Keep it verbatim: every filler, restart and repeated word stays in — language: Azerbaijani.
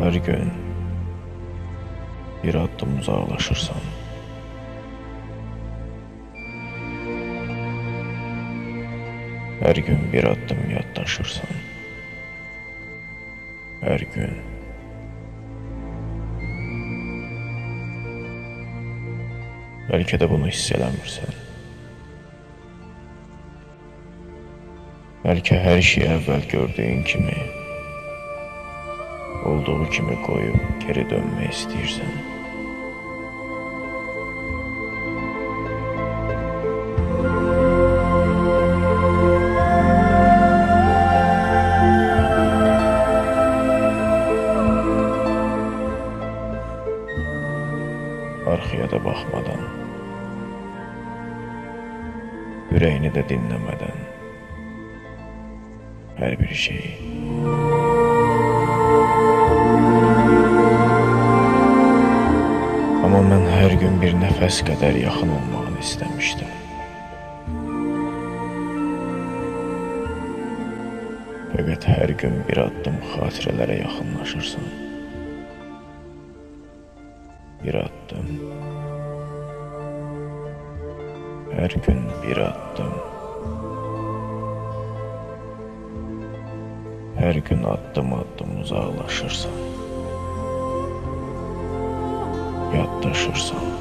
Hər gün bir addım uzaqlaşırsan. Hər gün bir addım yaddaşırsan. Hər gün. Bəlkə də bunu hiss eləmirsən. Bəlkə hər şey əvvəl gördüyün kimi, olduğu kimi qoyub geri dönmək istəyirsən. Arxaya da baxmadan, ürəyini də dinləmədən hər bir şeyi. Amma mən hər gün bir nəfəs qədər yaxın olmağını istəmişdim. Fəqət hər gün bir addım xatirələrə yaxınlaşırsan. Bir addım. Hər gün bir addım. Hər gün addım-addım uzaqlaşırsan. Yaddaşırsan.